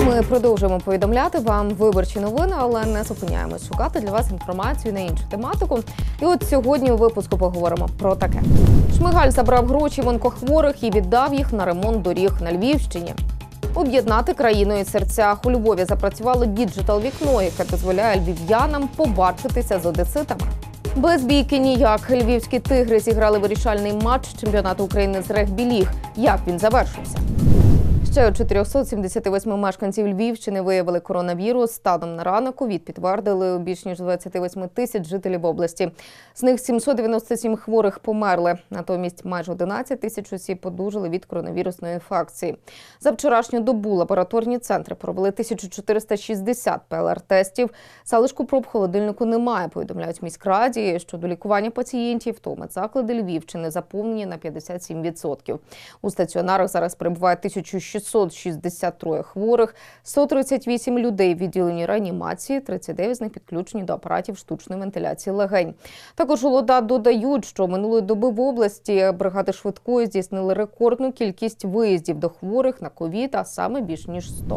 Ми продовжуємо повідомляти вам виборчі новини, але не зупиняємось шукати для вас інформацію на іншу тематику. І от сьогодні у випуску поговоримо про таке. Шмигаль забрав гроші в онкохворих і віддав їх на ремонт доріг на Львівщині. Об'єднати країну і серцях. У Львові запрацювало діджитал-вікно, яке дозволяє львів'янам побачитися з одеситами. Без бійки ніяк. Львівські «Тигри» зіграли вирішальний матч чемпіонату України з регбі-ліг. Як він завершився? Ще 478 мешканців Львівщини виявили коронавірус. Станом на ранок ковід підтвердили у більш ніж 28 тисяч жителів області. З них 797 хворих померли. Натомість майже 11 тисяч осіб одужали від коронавірусної інфекції. За вчорашню добу лабораторні центри провели 1460 ПЛР-тестів. Залишку проб в холодильнику немає, повідомляють в міськраді. Щодо лікування пацієнтів, то медзаклади Львівщини заповнені на 57%. У стаціонарах зараз перебуває 1663 хворих, 138 людей в відділенні реанімації, 39 з них підключені до апаратів штучної вентиляції легень. Також у ЛОДА додають, що минулої доби в області бригади швидкої здійснили рекордну кількість виїздів до хворих на ковід, а саме більш ніж 100.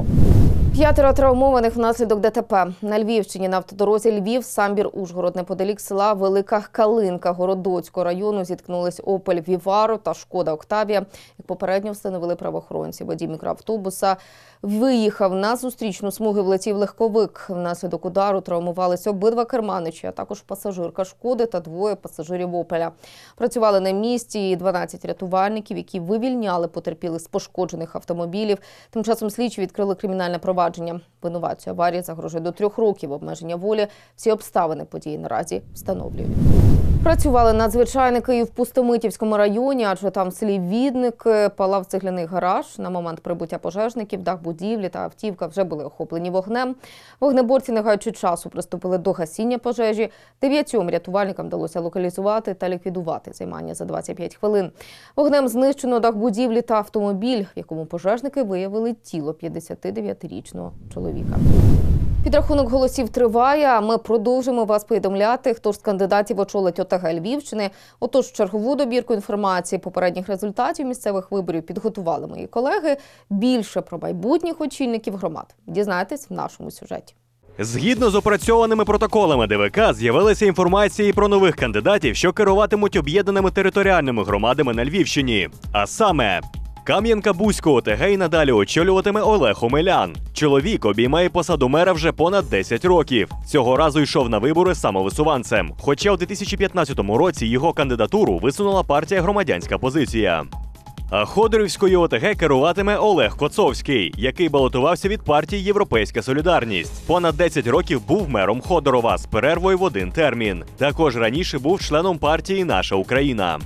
5 травмованих внаслідок ДТП. На Львівщині на автодорозі Львів-Самбір-Ужгород неподалік села Велика Калинка Городоцького району зіткнулись «Опель Віваро» та «Шкода Октавія». Як попередньо встановили правоохоронці, водій мікроавтобуса виїхав на зустрічну смугу, влетів легковик. Внаслідок удару травмувалися обидва керманичі, а також пасажирка «Шкоди» та двоє пасажирів «Опеля». Працювали на місці і 12 рятувальників, які вивільняли потерпілих з пошкоджених автомобілів. Тим часом слідчі відкрили кримінальне провадження. Винуватцю аварії загрожує до 3 років обмеження волі. Всі обставини події наразі встановлюють. Працювали надзвичайники і в Пустомитівському районі, адже там в селі Відник палав цегляний гараж. На момент прибуття пожежників дах будівлі та автівка вже були охоплені вогнем. Вогнеборці, не гаючи часу, приступили до гасіння пожежі. 9 рятувальникам вдалося локалізувати та ліквідувати займання за 25 хвилин. Вогнем знищено дах будівлі та автомобіль, в якому пожежники виявили тіло 59-річного чоловіка. Підрахунок голосів триває, а ми продовжимо вас повідомляти, хто ж з кандидатів очолить ОТГ Львівщини. Отож, чергову добірку інформації попередніх результатів місцевих виборів підготували мої колеги. Більше про майбутніх очільників громад дізнаєтесь в нашому сюжеті. Згідно з опрацьованими протоколами ДВК, з'явилася інформація і про нових кандидатів, що керуватимуть об'єднаними територіальними громадами на Львівщині. А саме Кам'янка-Бузьку ОТГ і надалі очолюватиме Олег Омелян. Чоловік обіймає посаду мера вже понад 10 років. Цього разу йшов на вибори самовисуванцем. Хоча у 2015 році його кандидатуру висунула партія «Громадянська позиція». А Ходорівською ОТГ керуватиме Олег Коцовський, який балотувався від партії «Європейська солідарність». Понад 10 років був мером Ходорова з перервою в 1 термін. Також раніше був членом партії «Наша Україна».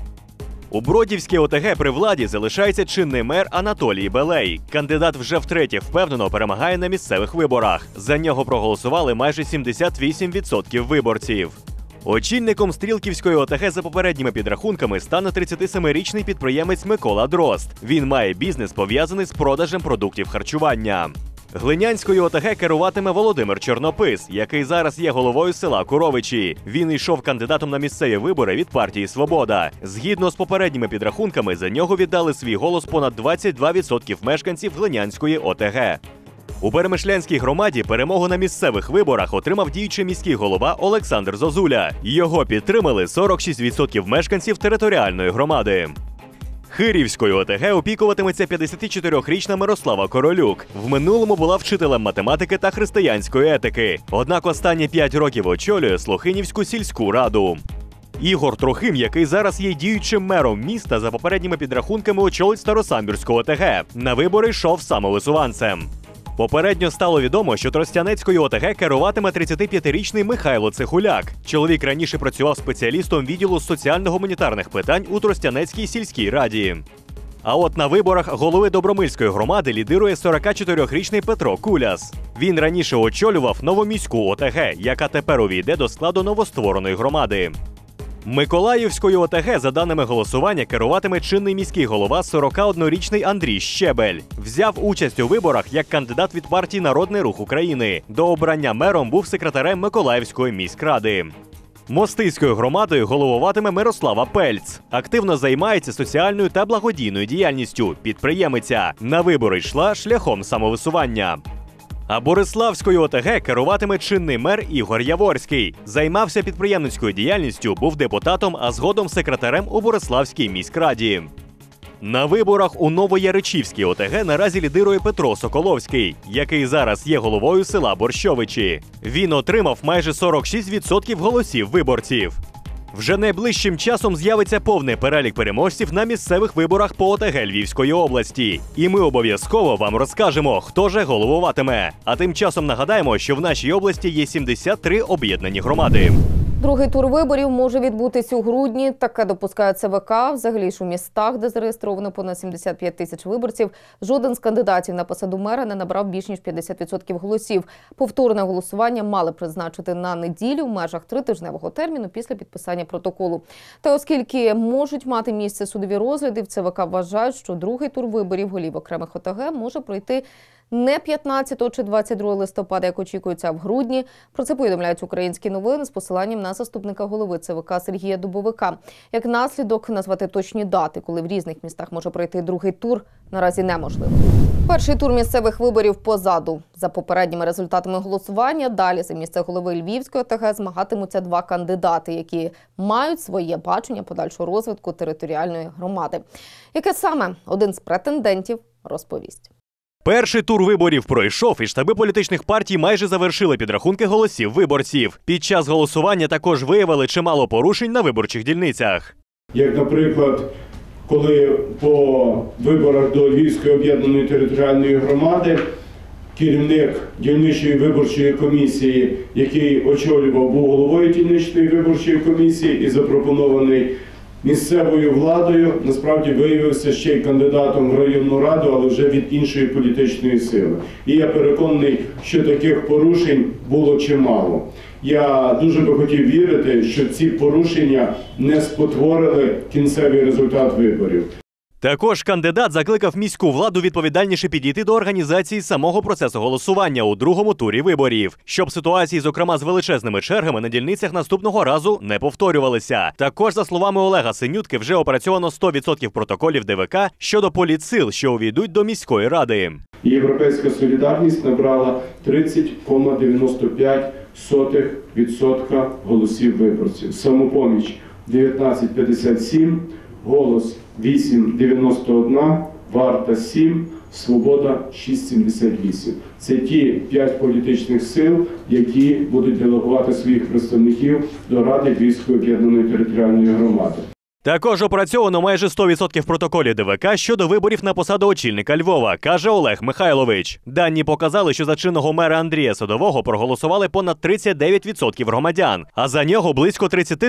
У Бродівській ОТГ при владі залишається чинний мер Анатолій Белей. Кандидат вже втретє впевнено перемагає на місцевих виборах. За нього проголосували майже 78% виборців. Очільником Стрілківської ОТГ за попередніми підрахунками стане 37-річний підприємець Микола Дрозд. Він має бізнес, пов'язаний з продажем продуктів харчування. Глинянською ОТГ керуватиме Володимир Чорнопис, який зараз є головою села Куровичі. Він йшов кандидатом на місцеві вибори від партії «Свобода». Згідно з попередніми підрахунками, за нього віддали свій голос понад 22% мешканців Глинянської ОТГ. У Перемишлянській громаді перемогу на місцевих виборах отримав діючий міський голова Олександр Зозуля. Його підтримали 46% мешканців територіальної громади. Хирівською ОТГ опікуватиметься 54-річна Мирослава Королюк. В минулому була вчителем математики та християнської етики. Однак останні 5 років очолює Слохинівську сільську раду. Ігор Трохим, який зараз є діючим мером міста, за попередніми підрахунками очолить Старосамбірську ОТГ. На вибори йшов самовисуванцем. Попередньо стало відомо, що Тростянецькою ОТГ керуватиме 35-річний Михайло Цихуляк. Чоловік раніше працював спеціалістом відділу соціально-гуманітарних питань у Тростянецькій сільській раді. А от на виборах голови Добромильської громади лідирує 44-річний Петро Куляс. Він раніше очолював Новоміську ОТГ, яка тепер увійде до складу новоствореної громади. Миколаївською ОТГ, за даними голосування, керуватиме чинний міський голова 41-річний Андрій Щебель. Взяв участь у виборах як кандидат від партії «Народний рух України». До обрання мером був секретарем Миколаївської міськради. Мостиською громадою головуватиме Мирослава Пельц. Активно займається соціальною та благодійною діяльністю. Підприємиця. На вибори йшла шляхом самовисування. А Бориславською ОТГ керуватиме чинний мер Ігор Яворський. Займався підприємницькою діяльністю, був депутатом, а згодом секретарем у Бориславській міськраді. На виборах у Новояричівській ОТГ наразі лідирує Петро Соколовський, який зараз є головою села Борщовичі. Він отримав майже 46% голосів виборців. Вже найближчим часом з'явиться повний перелік переможців на місцевих виборах по ОТГ Львівської області. І ми обов'язково вам розкажемо, хто же головуватиме. А тим часом нагадаємо, що в нашій області є 73 об'єднані громади. Другий тур виборів може відбутись у грудні. Таке допускає ЦВК. Взагалі ж у містах, де зареєстровано понад 75 тисяч виборців, жоден з кандидатів на посаду мера не набрав більш ніж 50% голосів. Повторне голосування мали призначити на неділю в межах 3-тижневого терміну після підписання протоколу. Та оскільки можуть мати місце судові розгляди, в ЦВК вважають, що другий тур виборів голів окремих ОТГ може пройти не 15 чи 22 листопада, як очікується, а в грудні. Про це повідомляють українські новини з посиланням на заступника голови ЦВК Сергія Дубовика. Як наслідок, назвати точні дати, коли в різних містах може пройти другий тур, наразі неможливо. Перший тур місцевих виборів позаду. За попередніми результатами голосування, далі за місце голови Львівської ОТГ змагатимуться два кандидати, які мають своє бачення подальшого розвитку територіальної громади. Яке саме один з претендентів розповість. Перший тур виборів пройшов, і штаби політичних партій майже завершили підрахунки голосів виборців. Під час голосування також виявили чимало порушень на виборчих дільницях. Як, наприклад, коли по виборах до Львівської об'єднаної територіальної громади керівник дільничної виборчої комісії, який очолював, був головою дільничної виборчої комісії і запропонований місцевою владою, насправді виявився ще й кандидатом в районну раду, але вже від іншої політичної сили. І я переконаний, що таких порушень було чимало. Я дуже би хотів вірити, що ці порушення не спотворили кінцевий результат виборів. Також кандидат закликав міську владу відповідальніше підійти до організації самого процесу голосування у другому турі виборів, щоб ситуації, зокрема з величезними чергами на дільницях, наступного разу не повторювалися. Також, за словами Олега Синютки, вже опрацьовано 100% протоколів ДВК щодо політсил, що увійдуть до міської ради. Європейська солідарність набрала 30,95% голосів виборців. Самопоміч 19,57%, Голос 8,91, Варта 7, Свобода 6,78. Це ті 5 політичних сил, які будуть делегувати своїх представників до Ради Львівської об'єднаної територіальної громади. Також опрацьовано майже 100% протоколів ДВК щодо виборів на посаду очільника Львова, каже Олег Михайлович. Дані показали, що за чинного мера Андрія Садового проголосували понад 39% громадян, а за нього близько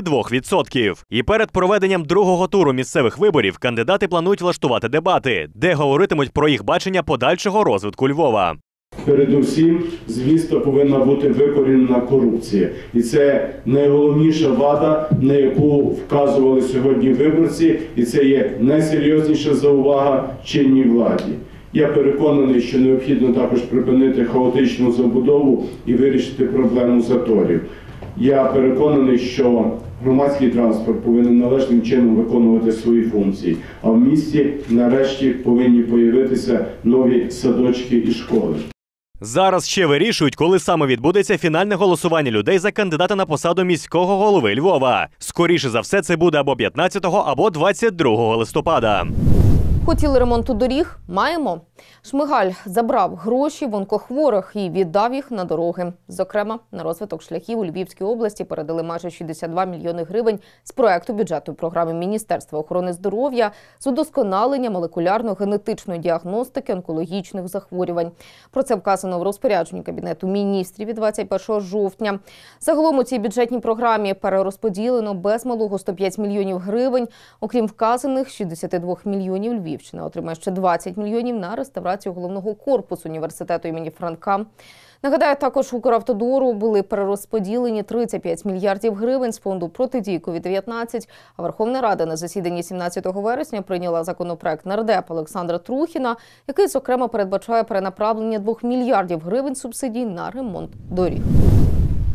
32%. І перед проведенням другого туру місцевих виборів кандидати планують влаштувати дебати, де говоритимуть про їх бачення подальшого розвитку Львова. Передусім, з міста повинна бути викорінена корупція. І це найголовніша вада, на яку вказували сьогодні виборці, і це є найсерйозніша заувага чинній владі. Я переконаний, що необхідно також припинити хаотичну забудову і вирішити проблему заторів. Я переконаний, що громадський транспорт повинен належним чином виконувати свої функції, а в місті нарешті повинні появитися нові садочки і школи. Зараз ще вирішують, коли саме відбудеться фінальне голосування людей за кандидата на посаду міського голови Львова. Скоріше за все, це буде або 15 або 22 листопада. Хотіли ремонту доріг? Маємо. Шмигаль забрав гроші в онкохворих і віддав їх на дороги. Зокрема, на розвиток шляхів у Львівській області передали майже 62 мільйони гривень з проекту бюджетної програми Міністерства охорони здоров'я з удосконалення молекулярно-генетичної діагностики онкологічних захворювань. Про це вказано в розпорядженні Кабінету міністрів від 21 жовтня. Загалом у цій бюджетній програмі перерозподілено без малого 105 мільйонів гривень. Окрім вказаних 62 мільйонів, Львівщина отримає ще 20 мільйонів на реставрацію головного корпусу університету імені Франка. Нагадаю, також Укравтодору були перерозподілені 35 мільярдів гривень з фонду протидії COVID-19, а Верховна Рада на засіданні 17 вересня прийняла законопроект нардепа Олександра Трухіна, який, зокрема, передбачає перенаправлення 2 мільярдів гривень субсидій на ремонт доріг.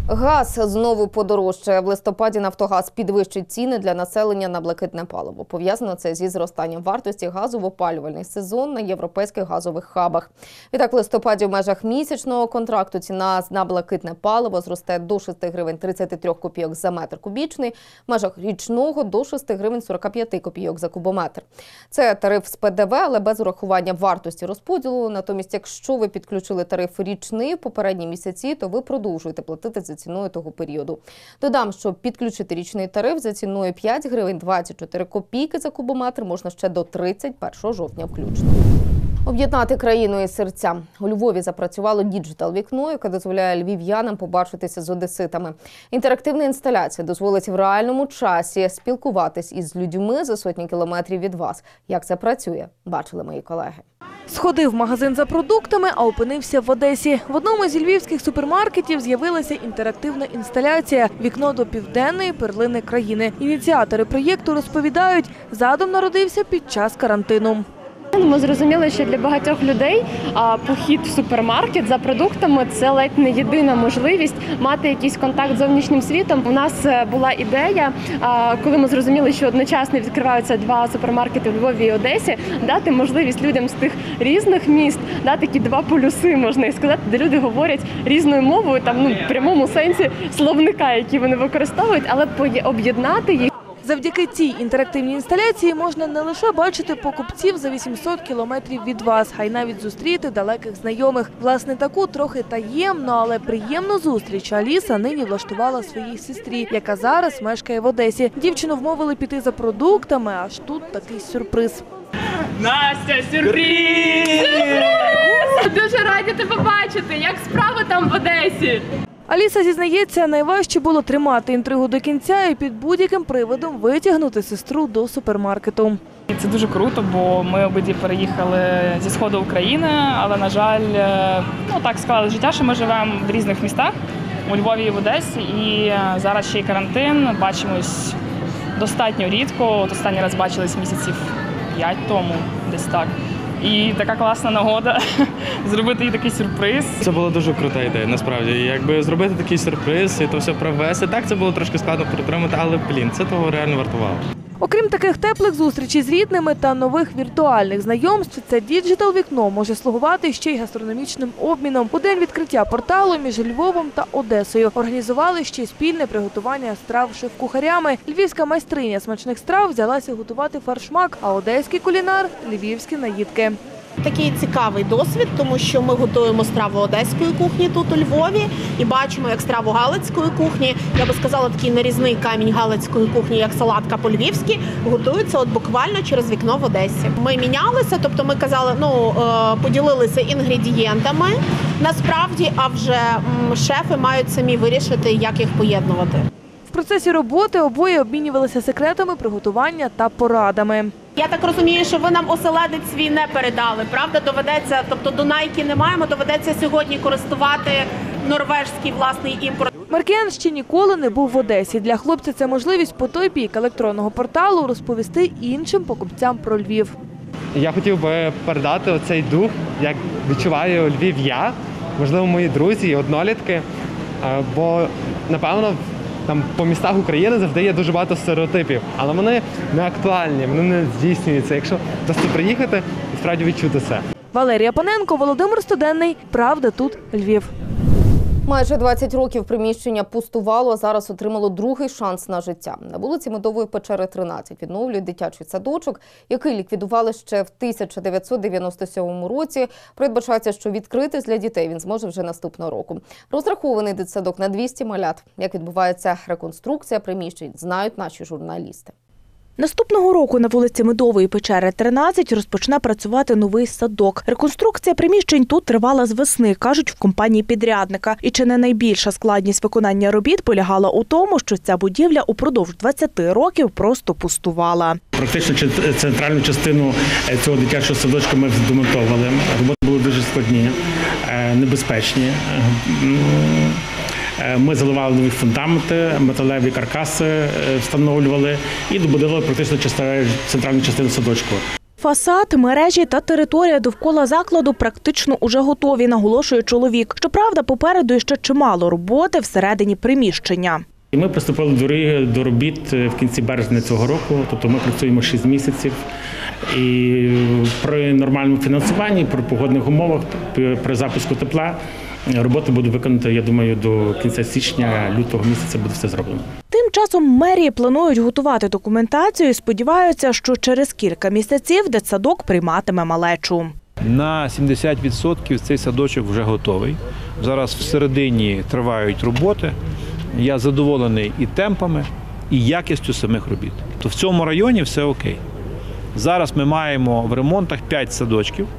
Газ знову подорожчає. В листопаді «Нафтогаз» підвищить ціни для населення на блакитне паливо. Пов'язано це зі зростанням вартості газу в опалювальний сезон на європейських газових хабах. Відтак, в листопаді в межах місячного контракту ціна на блакитне паливо зросте до 6 гривень 33 копійок за метр кубічний, в межах річного – до 6 гривень 45 копійок за кубометр. Це тариф з ПДВ, але без урахування вартості розподілу. Натомість, якщо ви підключили тариф річний в попередні місяці, то ви продовжуєте платити за ціною того періоду. Додам, що підключити річний тариф за ціною 5 гривень 24 копійки за кубометр можна ще до 31 жовтня включно. Об'єднати країну і серця. У Львові запрацювало діджитал-вікно, яке дозволяє львів'янам побачитися з одеситами. Інтерактивна інсталяція дозволить в реальному часі спілкуватись із людьми за сотні кілометрів від вас. Як це працює, бачили мої колеги. Сходив в магазин за продуктами, а опинився в Одесі. В одному зі львівських супермаркетів з'явилася інтерактивна інсталяція «Вікно до південної перлини країни». Ініціатори проєкту розповідають, задум народився під час карантину. Ми зрозуміли, що для багатьох людей похід в супермаркет за продуктами – це ледь не єдина можливість мати якийсь контакт з зовнішнім світом. У нас була ідея, коли ми зрозуміли, що одночасно відкриваються 2 супермаркети в Львові і Одесі, дати можливість людям з тих різних міст, дати такі 2 полюси, можна і сказати, де люди говорять різною мовою, там, в прямому сенсі словника, які вони використовують, але об'єднати їх. Завдяки цій інтерактивній інсталяції можна не лише бачити покупців за 800 кілометрів від вас, а й навіть зустріти далеких знайомих. Власне, таку трохи таємну, але приємну зустріч Аліса нині влаштувала своїй сестрі, яка зараз мешкає в Одесі. Дівчину вмовили піти за продуктами, аж тут такий сюрприз. Настя, сюрприз! Дуже раді тебе бачити. Як справи там в Одесі? Аліса зізнається, найважче було тримати інтригу до кінця і під будь-яким приводом витягнути сестру до супермаркету. Це дуже круто, бо ми обидві переїхали зі сходу України, але, на жаль, так склалося життя, що ми живемо в різних містах, у Львові і в Одесі, і зараз ще й карантин, бачимось достатньо рідко, от останній раз бачились місяців 5 тому, десь так. І така класна нагода зробити їй такий сюрприз. Це була дуже крута ідея, насправді. Якби зробити такий сюрприз і то все провести, так, це було трошки складно протримати, але, це того реально вартувало. Окрім таких теплих зустрічей з рідними та нових віртуальних знайомств, це діджитал-вікно може слугувати ще й гастрономічним обміном. У день відкриття порталу між Львовом та Одесою організували ще й спільне приготування страв шеф-кухарями. Львівська майстриня смачних страв взялася готувати фаршмак, а одеський кулінар – львівські наїдки. Такий цікавий досвід, тому що ми готуємо страву одеської кухні тут у Львові і бачимо, як страву галицької кухні, я би сказала, такий нарізний камінь галицької кухні, як салатка по-львівськи, готується от буквально через вікно в Одесі. Ми мінялися, тобто ми казали, поділилися інгредієнтами насправді, а вже шефи мають самі вирішити, як їх поєднувати. В процесі роботи обоє обмінювалися секретами приготування та порадами. Я так розумію, що ви нам оселедець свій не передали, правда? Доведеться, тобто Дунайки не маємо, доведеться сьогодні користувати норвежський власний імпорт. Маркіян ще ніколи не був в Одесі. Для хлопця це можливість по той бік електронного порталу розповісти іншим покупцям про Львів. Я хотів би передати оцей дух, як відчуваю Львів я, можливо, мої друзі і однолітки, бо, напевно, там по містах України завжди є дуже багато стереотипів, але вони не актуальні, вони не здійснюються. Якщо просто приїхати і справді відчути це. Валерія Паненко, Володимир Студенний. Правда, тут Львів. Майже 20 років приміщення пустувало, а зараз отримало другий шанс на життя. На вулиці Медової Печери, 13 відновлюють дитячий садочок, який ліквідували ще в 1997 році. Передбачається, що відкритись для дітей він зможе вже наступного року. Розрахований дитсадок на 200 малят. Як відбувається реконструкція приміщень, знають наші журналісти. Наступного року на вулиці Медової Печери, 13 розпочне працювати новий садок. Реконструкція приміщень тут тривала з весни, кажуть в компанії підрядника. І чи не найбільша складність виконання робіт полягала у тому, що ця будівля упродовж 20 років просто пустувала. Практично центральну частину цього дитячого садочка ми демонтовували. Роботи були дуже складні, небезпечні. Ми заливали нові фундаменти, металеві каркаси встановлювали і добудували практично центральну частину садочку. Фасад, мережі та територія довкола закладу практично уже готові, наголошує чоловік. Щоправда, попереду ще чимало роботи всередині приміщення. І ми приступили до робіт в кінці березня цього року, тобто ми працюємо 6 місяців. І при нормальному фінансуванні, при погодних умовах, при запуску тепла роботи буду виконати, я думаю, до кінця січня, лютого місяця буде все зроблено. Тим часом мерії планують готувати документацію і сподіваються, що через кілька місяців дитсадок прийматиме малечу. На 70% цей садочок вже готовий. Зараз всередині тривають роботи. Я задоволений і темпами, і якістю самих робіт. То в цьому районі все окей. Зараз ми маємо в ремонтах 5 садочків,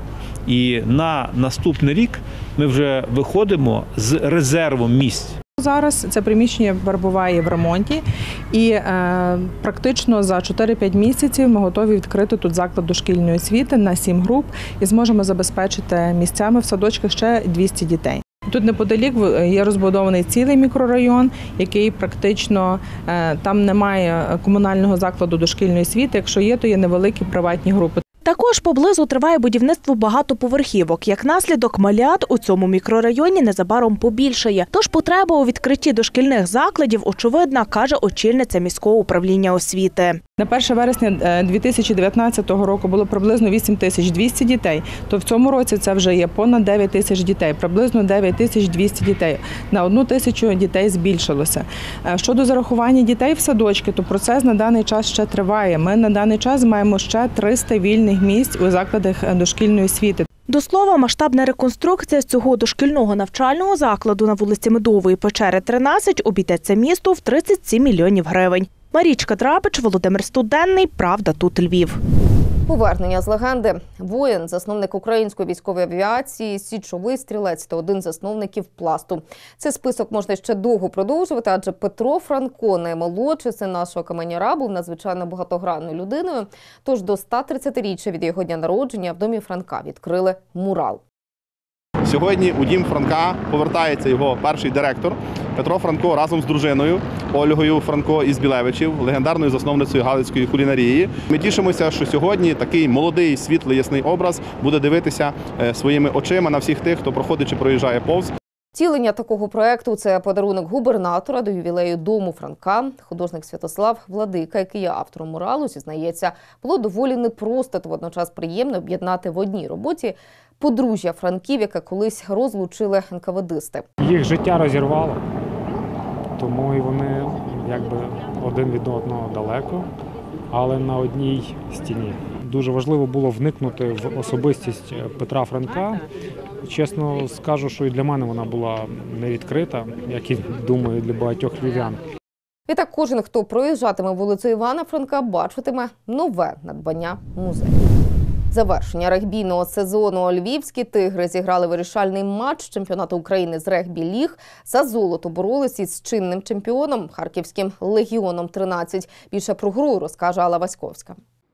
і на наступний рік ми вже виходимо з резервом місць. Зараз це приміщення перебуває в ремонті і практично за 4-5 місяців ми готові відкрити тут заклад дошкільної освіти на 7 груп і зможемо забезпечити місцями в садочках ще 200 дітей. Тут неподалік є розбудований цілий мікрорайон, який практично, там немає комунального закладу дошкільної освіти, якщо є, то є невеликі приватні групи. Також поблизу триває будівництво багатоповерхівок. Як наслідок, малят у цьому мікрорайоні незабаром побільшає. Тож потреба у відкритті дошкільних закладів очевидна, каже очільниця міського управління освіти. На 1 вересня 2019 року було приблизно 8200 дітей, то в цьому році це вже є понад 9000 дітей, приблизно 9200 дітей. На 1000 дітей збільшилося. Щодо зарахування дітей в садочки, то процес на даний час ще триває. Ми на даний час маємо ще 300 вільних місць у закладах дошкільної освіти. До слова, масштабна реконструкція цього дошкільного навчального закладу на вулиці Медової, Печери, 13 обійдеться місту в 37 мільйонів гривень. Марічка Драбич, Володимир Студенний. Правда, тут Львів. Повернення з легенди. Воїн, засновник української військової авіації, січовий стрілець та один з засновників Пласту. Цей список можна ще довго продовжувати, адже Петро Франко, наймолодший син нашого каменяра, був надзвичайно багатогранною людиною. Тож до 130-річчя від його дня народження в домі Франка відкрили мурал. Сьогодні у дім Франка повертається його перший директор Петро Франко разом з дружиною Ольгою Франко із Білевичів, легендарною засновницею галицької кулінарії. Ми тішимося, що сьогодні такий молодий, світлий, ясний образ буде дивитися своїми очима на всіх тих, хто проходить чи проїжджає повз. Втілення такого проєкту – це подарунок губернатора до ювілею дому Франка. Художник Святослав Владика, який є автором муралу, зізнається, було доволі непросто та водночас приємно об'єднати в одній роботі подружжя Франків, яке колись розлучили НКВДисти. Їх життя розірвало, тому і вони якби один від одного далеко, але на одній стіні. Дуже важливо було вникнути в особистість Петра Франка. Чесно скажу, що і для мене вона була не відкрита, як і, думаю, для багатьох львів'ян. І так кожен, хто проїжджатиме вулицю Івана Франка, бачитиме нове надбання музею. Завершення регбійного сезону. Львівські «Тигри» зіграли вирішальний матч чемпіонату України з регбі-ліг. За золото боролись із чинним чемпіоном – харківським «Легіоном-13». Більше про гру розкаже Алла Васьковська.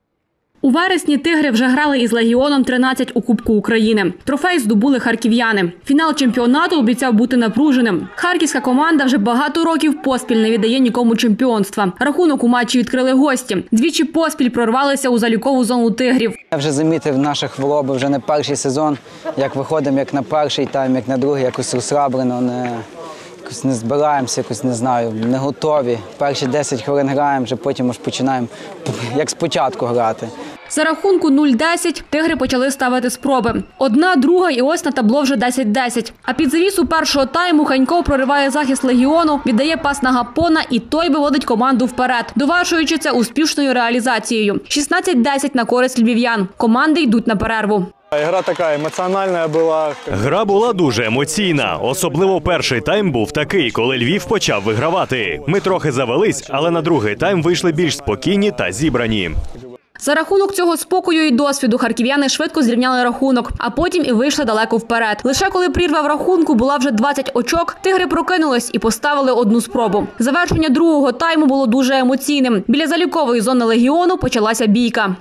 У вересні «Тигри» вже грали із «Легіоном-13» у Кубку України. Трофей здобули харків'яни. Фінал чемпіонату обіцяв бути напруженим. Харківська команда вже багато років поспіль не віддає нікому чемпіонства. Рахунок у матчі відкрили гості. Двічі поспіль прорвалися у залікову зону «Тигрів». Я вже замітив наших хлопців, вже не перший сезон, як виходимо, як на перший тайм, як на другий, якось розслаблено, якось не збираємося, якось не знаю, не готові. Перші 10 хвилин граємо, вже потім аж починаємо як спочатку грати. За рахунку 0-10 «Тигри» почали ставити спроби. Одна, друга і ось на табло вже 10-10. А під завісу першого тайму Ханьков прориває захист «Легіону», віддає пас на Гапона і той виводить команду вперед, довершуючи це успішною реалізацією. 16-10 на користь львів'ян. Команди йдуть на перерву. Гра така емоціональна була. Гра була дуже емоційна. Особливо перший тайм був такий, коли Львів почав вигравати. Ми трохи завелись, але на другий тайм вийшли більш спокійні та зібрані. За рахунок цього спокою і досвіду харків'яни швидко зрівняли рахунок, а потім і вийшли далеко вперед. Лише коли прірва в рахунку була вже 20 очок, «Тигри» прокинулись і поставили одну спробу. Завершення другого тайму було дуже емоційним. Біля залікової зони «Легіону» почалася бійка.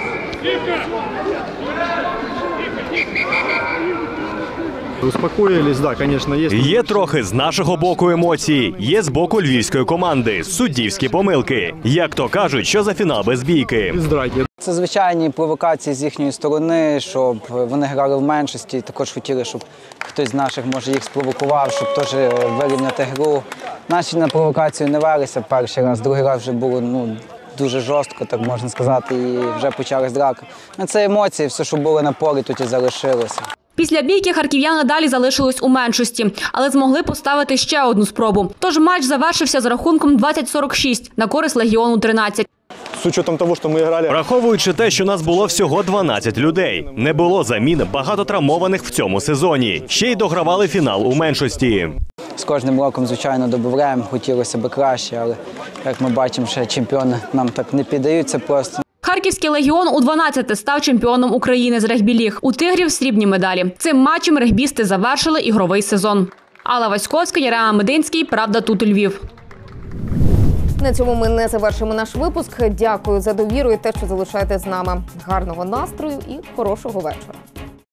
Успокоїлись, да, звісно, є. Є трохи з нашого боку емоції, є з боку львівської команди, суддівські помилки. Як то кажуть, що за фінал без бійки. Це звичайні провокації з їхньої сторони, щоб вони грали в меншості. Також хотіли, щоб хтось з наших, може, їх спровокував, щоб теж вирівняти гру. Наші на провокацію не велися перший раз, другий раз вже було дуже жорстко, так можна сказати, і вже почалась драка. Це емоції, все, що було на полі, тут і залишилося. Після бійки харків'яни далі залишились у меншості, але змогли поставити ще одну спробу. Тож матч завершився з рахунком 20-46 на користь Легіону-13. З учетом того, що ми грали... Враховуючи те, що нас було всього 12 людей. Не було замін, багато травмованих в цьому сезоні. Ще й догравали фінал у меншості. З кожним роком, звичайно, додаємо, хотілося б краще, але, як ми бачимо, ще чемпіони нам так не піддаються просто. Харківський Легіон у 12 став чемпіоном України з регбі-ліг. У «Тигрів» срібні медалі. Цим матчем регбісти завершили ігровий сезон. Алла Васьковська, Ярема Мединський, «Правда, тут Львів». На цьому ми не завершимо наш випуск. Дякую за довіру і те, що залишаєте з нами. Гарного настрою і хорошого вечора.